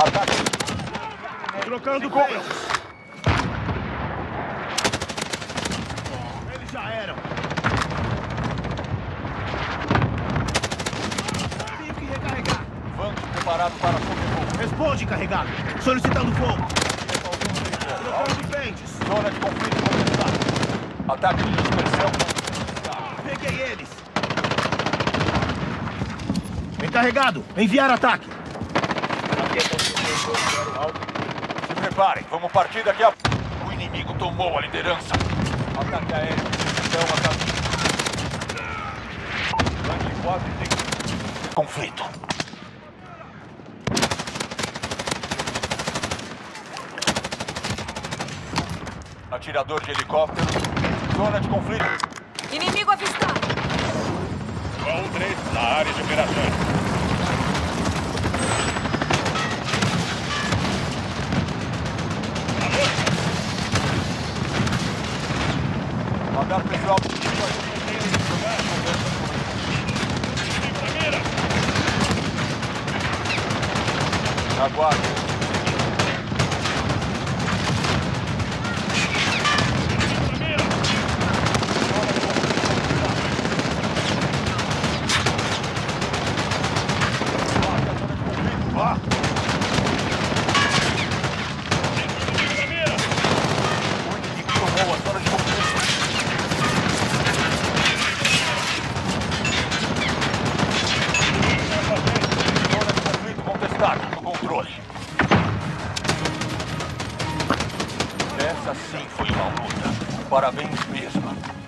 Ataque. Trocando cobras. Eles já eram. Tenho que recarregar. Vamos preparado para sobrevoo. Responde, carregado. Solicitando fogo. Trocando pentes. Zona de conflito começar. Ataque de dispersão. Peguei eles. Encarregado. Enviar ataque. Se preparem, vamos partir daqui a pouco. O inimigo tomou a liderança. Ataque aéreo. Então, ataque. Tanque 4 tem conflito. Atirador de helicóptero. Zona de conflito. Inimigo avistado. Qual 3 na área de operações. Mandar pessoal. Aguarde. Essa sim foi uma luta. Parabéns mesmo.